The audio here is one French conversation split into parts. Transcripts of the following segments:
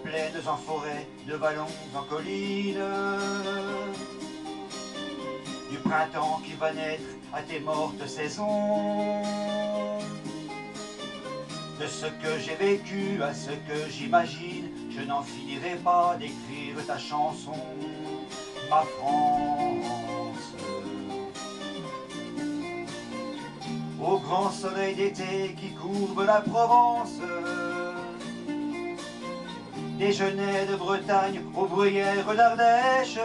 plaines en forêt, de vallons en collines, du printemps qui va naître à tes mortes saisons, de ce que j'ai vécu à ce que j'imagine, je n'en finirai pas d'écrire ta chanson, ma France. Au grand soleil d'été qui courbe la Provence, des genêts de Bretagne aux bruyères d'Ardèche,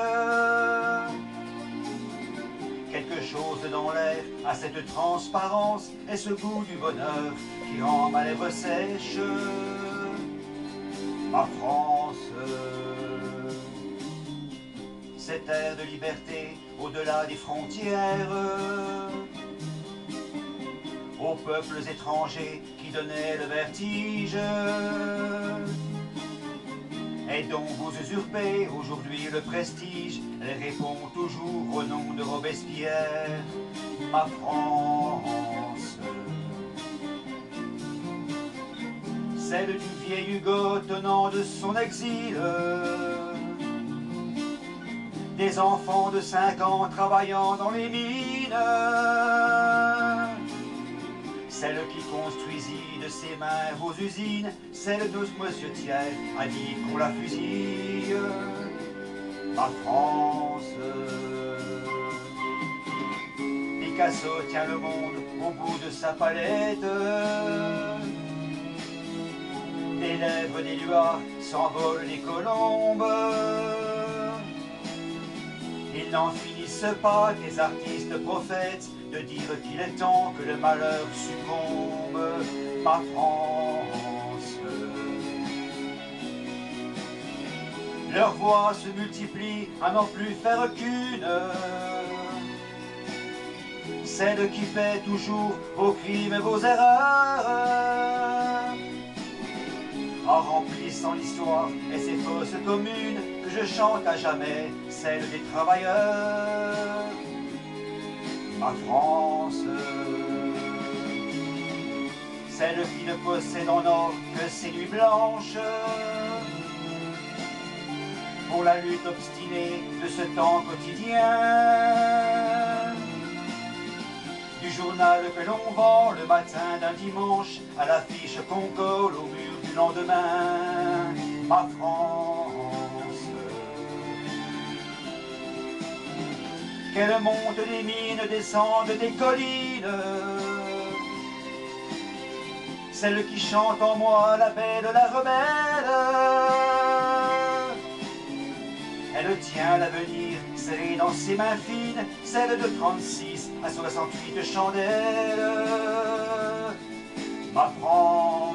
quelque chose dans l'air a cette transparence et ce goût du bonheur qui rend ma lèvre sèche, ma France. Cette ère de liberté au-delà des frontières, aux peuples étrangers qui donnaient le vertige, et dont vous usurpez aujourd'hui le prestige, elle répond toujours au nom de Robespierre, ma France. Celle du vieil Hugo tenant de son exil, des enfants de 5 ans travaillant dans les mines, celle qui construisit de ses mains vos usines, celle de Monsieur Thiers a dit qu'on la fusille, ma France. Picasso tient le monde au bout de sa palette, des lèvres d'Éluard s'envolent les colombes, ils n'en finissent pas, les artistes prophètes, de dire qu'il est temps que le malheur succombe, ma France. Leurs voix se multiplient à n'en plus faire qu'une, celle qui paie toujours vos crimes et vos erreurs, en remplissant l'histoire et ses fosses communes, que je chante à jamais celle des travailleurs, ma France. Celle qui ne possède en or que ses nuits blanches, pour la lutte obstinée de ce temps quotidien, du journal que l'on vend le matin d'un dimanche à l'affiche qu'on colle au mur du lendemain, ma France. Qu'elle monte des mines, descende des collines, celle qui chante en moi la belle, la rebelle, elle tient l'avenir serré dans ses mains fines, celle de 36 à 68 chandelles, ma France.